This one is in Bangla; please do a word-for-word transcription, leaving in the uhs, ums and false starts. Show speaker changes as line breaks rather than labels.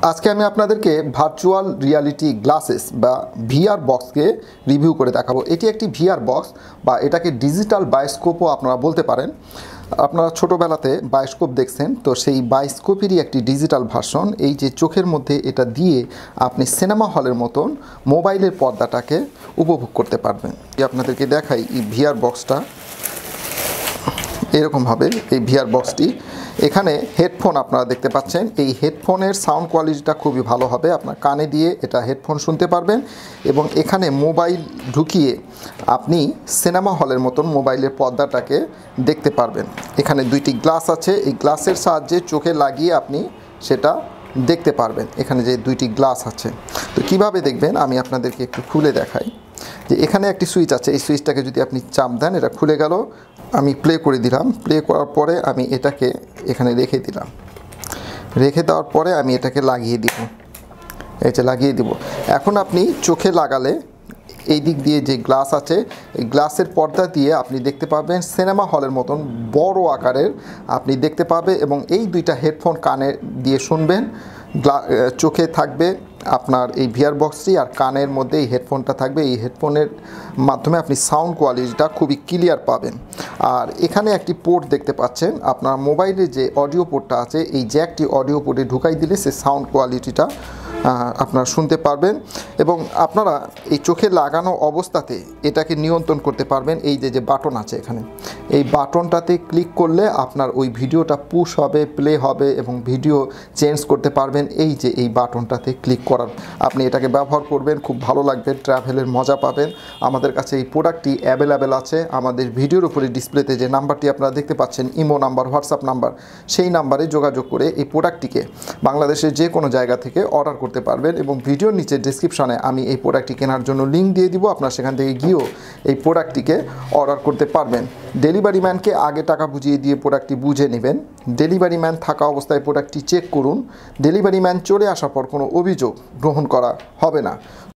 আজকে আমি আপনাদেরকে ভার্চুয়াল রিয়ালিটি গ্লাসেস বা ভিআর বক্সকে রিভিউ করে দেখাবো। এটি একটি ভিআর বক্স বা এটাকে ডিজিটাল বায়োস্কোপও আপনারা বলতে পারেন। আপনারা ছোটোবেলাতে বায়োস্কোপ দেখছেন, তো সেই বায়োস্কোপেরই একটি ডিজিটাল ভার্সন। এই যে চোখের মধ্যে এটা দিয়ে আপনি সিনেমা হলের মতন মোবাইলের পর্দাটাকে উপভোগ করতে পারবেন। আপনাদেরকে দেখাই এই ভিআর বক্সটা এরকমভাবে। এই ভিআর বক্সটি এখানে হেডফোন আপনারা দেখতে পাচ্ছেন। এই হেডফোনের সাউন্ড কোয়ালিটিটা খুবই ভালো হবে, আপনার কানে দিয়ে এটা হেডফোন শুনতে পারবেন এবং এখানে মোবাইল ঢুকিয়ে আপনি সিনেমা হলের মতন মোবাইলের পর্দাটাকে দেখতে পারবেন। এখানে দুইটি গ্লাস আছে, এই গ্লাসের সাহায্যে চোখে লাগিয়ে আপনি সেটা দেখতে পারবেন। এখানে যে দুইটি গ্লাস আছে, তো কিভাবে দেখবেন আমি আপনাদেরকে একটু খুলে দেখাই। যে এখানে একটি সুইচ আছে, এই সুইচটাকে যদি আপনি চাপ দেন এটা খুলে গেল। আমি প্লে করে দিলাম, প্লে করার পরে আমি এটাকে এখানে রেখে দিলাম। রেখে দেওয়ার পরে আমি এটাকে লাগিয়ে দিব, এই যে লাগিয়ে দিব। এখন আপনি চোখে লাগালে এই দিক দিয়ে যে গ্লাস আছে, এই গ্লাসের পর্দা দিয়ে আপনি দেখতে পাবেন সিনেমা হলের মতন বড় আকারের আপনি দেখতে পাবে। এবং এই দুইটা হেডফোন কানে দিয়ে শুনবেন, চোখে থাকবে আপনার এই ভিআর বক্সটি আর কানের মধ্যে এই হেডফোনটা থাকবে। এই হেডফোনের মাধ্যমে আপনি সাউন্ড কোয়ালিটিটা খুবই ক্লিয়ার পাবেন। আর এখানে একটি পোর্ট দেখতে পাচ্ছেন, আপনার মোবাইলে যে অডিও পোর্টটা আছে এই জ্যাকটি অডিও পোর্টে ঢুকাই দিলে সে সাউন্ড কোয়ালিটিটা আপনারা শুনতে পারবেন। এবং আপনারা এই চোখে লাগানো অবস্থাতে এটাকে নিয়ন্ত্রণ করতে পারবেন। এই যে যে বাটন আছে এখানে, এই বাটনটাতে ক্লিক করলে আপনার ওই ভিডিওটা পুশ হবে, প্লে হবে এবং ভিডিও চেঞ্জ করতে পারবেন। এই যে এই বাটনটাতে ক্লিক করার আপনি এটাকে ব্যবহার করবেন, খুব ভালো লাগবে, ট্রাভেলের মজা পাবেন। আমাদের কাছে এই প্রোডাক্টটি অ্যাভেলেবেল আছে। আমাদের ভিডিওর উপরে ডিসপ্লেতে যে নাম্বারটি আপনারা দেখতে পাচ্ছেন, ইমো নাম্বার, হোয়াটসঅ্যাপ নাম্বার, সেই নাম্বারে যোগাযোগ করে এই প্রোডাক্টটিকে বাংলাদেশের যে কোনো জায়গা থেকে অর্ডার করতে পারবেন। এবং ভিডিওর নিচে ডেসক্রিপশনে আমি এই প্রোডাক্টটি কেনার জন্য লিঙ্ক দিয়ে দিব, আপনারা সেখান থেকে গিয়েও এই প্রোডাক্টটিকে অর্ডার করতে পারবেন। ডেলিভারি ম্যানকে আগে টাকা বুঝিয়ে দিয়ে প্রোডাক্টটি বুঝে নেবেন। ডেলিভারি ম্যান থাকা অবস্থায় প্রোডাক্টটি চেক করুন। ডেলিভারি ম্যান চলে আসার পর কোনো অভিযোগ গ্রহণ করা হবে না।